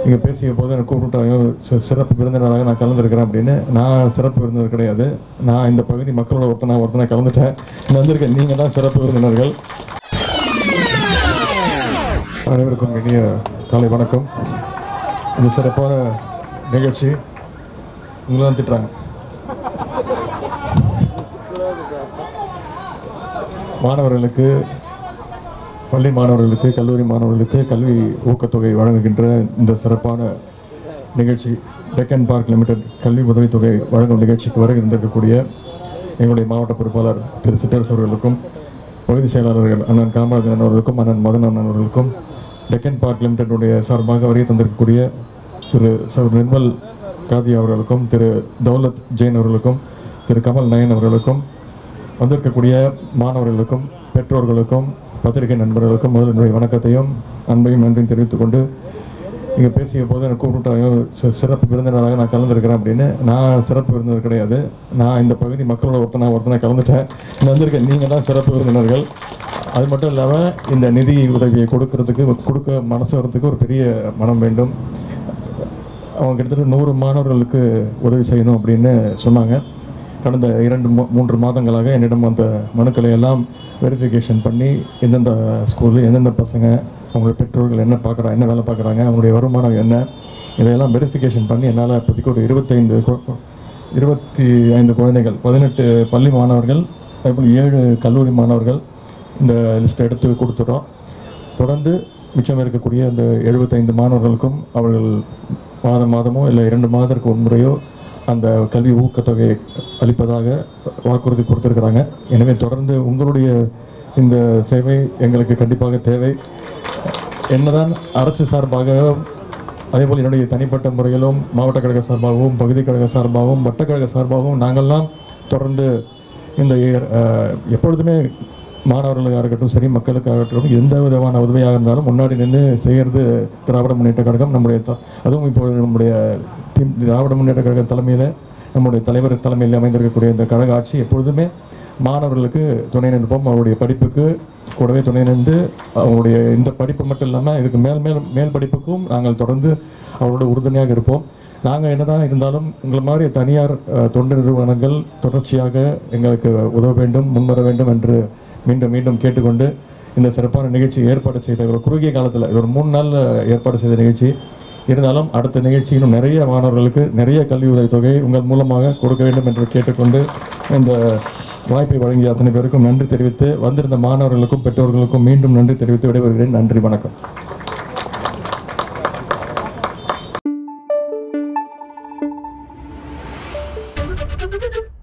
இங்கே பேசிய போது எனக்கு கூப்பிட்டாங்க சிறப்பு விருந்தினராக நான் கலந்துருக்கிறேன் அப்படின்னு. நான் சிறப்பு விருந்தினர் கிடையாது. நான் இந்த பகுதி மக்களோட ஒருத்தனை கலந்துட்டேன். வந்திருக்கேன். நீங்கள் தான் சிறப்பு விருந்தினர்கள். அனைவருக்கும் இனிய காலை வணக்கம். இந்த சிறப்பான நிகழ்ச்சி உங்களை தான் திட்டுறாங்க. மாணவர்களுக்கு, பள்ளி மாணவர்களுக்கு, கல்லூரி மாணவர்களுக்கு கல்வி ஊக்கத்தொகை வழங்குகின்ற இந்த சிறப்பான நிகழ்ச்சி, டெக்கன் பார்க் லிமிடெட் கல்வி உதவித்தொகை வழங்கும் நிகழ்ச்சிக்கு வரை இருந்திருக்கக்கூடிய எங்களுடைய மாவட்ட பொறுப்பாளர் திரு சிட்டரசு அவர்களுக்கும், பகுதி செயலாளர்கள் அண்ணன் காமராஜன் அவர்களுக்கும், அண்ணன் மதன் அண்ணன் அவர்களுக்கும், டெக்கன் பார்க் லிமிடெட்டுடைய சார்பாக வரை தந்திருக்கக்கூடிய திரு சர் நிர்மல் காதி அவர்களுக்கும், திரு தௌலத் ஜெயின் அவர்களுக்கும், திரு கமல் நயன் அவர்களுக்கும், வந்திருக்கக்கூடிய மாணவர்களுக்கும், பெற்றோர்களுக்கும், பத்திரிகை நண்பர்களுக்கும் முதல் என்னுடைய வணக்கத்தையும் அன்பையும் நன்றியும் தெரிவித்துக் கொண்டு, இங்கே பேசிய போது எனக்கு கூப்பிட்டாங்க சிறப்பு விருந்தினராக நான் கலந்துருக்கிறேன் அப்படின்னு. நான் சிறப்பு விருந்தினர் கிடையாது. நான் இந்த பகுதி மக்களோட ஒருத்தனை கலந்துட்டேன். வந்திருக்கேன். நீங்கள் தான் சிறப்பு விருந்தினர்கள். அது மட்டும் இல்லாமல் இந்த நிதி உதவியை கொடுக்க மனசு வரத்துக்கு ஒரு பெரிய மனம் வேண்டும். அவங்க கிட்டத்தட்ட 100 மாணவர்களுக்கு உதவி செய்யணும் அப்படின்னு சொன்னாங்க. கடந்த 2-3 மாதங்களாக என்னிடம் அந்த மனுக்களை எல்லாம் வெரிஃபிகேஷன் பண்ணி எந்தெந்த ஸ்கூலு, எந்தெந்த பசங்க, அவங்களோட பெற்றோர்கள் என்ன வேலை பார்க்குறாங்க, அவங்களுடைய வருமானம் என்ன, இதையெல்லாம் வெரிஃபிகேஷன் பண்ணி என்னால் இப்போதைக்கு ஒரு 25 குழந்தைகள், 18 பள்ளி மாணவர்கள், அதேபோல் 7 கல்லூரி மாணவர்கள் இந்த லிஸ்ட்டை எடுத்து கொடுத்துட்றோம். தொடர்ந்து மிச்சம் இருக்கக்கூடிய அந்த 75 மாணவர்களுக்கும் அவர்கள் மாதமோ இல்லை 2 மாதத்திற்கு ஒரு முறையோ அந்த கல்வி ஊக்கத்தொகையை அளிப்பதாக வாக்குறுதி கொடுத்துருக்குறாங்க. எனவே தொடர்ந்து உங்களுடைய இந்த சேவை எங்களுக்கு கண்டிப்பாக தேவை. என்னதான் அரசு சார்பாக, அதேபோல் என்னுடைய தனிப்பட்ட முறையிலும் மாவட்ட கழக சார்பாகவும், பகுதி கழக சார்பாகவும், வட்டக்கழக சார்பாகவும் நாங்கள்லாம் தொடர்ந்து இந்த எப்பொழுதுமே மாணவர்களுக்காக இருக்கட்டும் சரி, மக்களுக்காக இருக்கட்டும், எந்த விதமான உதவியாக இருந்தாலும் முன்னாடி நின்று செய்கிறது திராவிட முன்னேற்ற கழகம். அதுவும் இப்போது நம்முடைய திராவிட முன்னேற்ற கழக தலைமையில், நம்முடைய தலைவர் தலைமையில் அமைந்திருக்கக்கூடிய இந்த கழக ஆட்சி எப்பொழுதுமே மாணவர்களுக்கு துணை நிற்போம். அவருடைய படிப்புக்கு கூடவே துணை நின்று, அவருடைய இந்த படிப்பு மட்டும் இல்லாமல் இதுக்கு மேல் படிப்புக்கும் நாங்கள் தொடர்ந்து அவரோட உறுதுணையாக இருப்போம். நாங்கள் என்னதான் இருந்தாலும் உங்களை மாதிரி தனியார் தொண்டு நிறுவனங்கள் தொடர்ச்சியாக எங்களுக்கு உதவ வேண்டும், முன்வர வேண்டும் என்று மீண்டும் கேட்டுக்கொண்டு, இந்த சிறப்பான நிகழ்ச்சி ஏற்பாடு செய்த ஒரு குறுகிய காலத்தில் ஒரு 3 நாள் ஏற்பாடு செய்த நிகழ்ச்சி இருந்தாலும், அடுத்த நிகழ்ச்சி இன்னும் நிறைய மாணவர்களுக்கு நிறைய கல்வி உதவித்தொகை உங்கள் மூலமாக கொடுக்க வேண்டும் என்று கேட்டுக்கொண்டு, இந்த வாய்ப்பை வழங்கிய அத்தனை பேருக்கும் நன்றி தெரிவித்து, வந்திருந்த மாணவர்களுக்கும் பெற்றோர்களுக்கும் மீண்டும் நன்றி தெரிவித்து விடைபெறுகிறேன். நன்றி, வணக்கம்.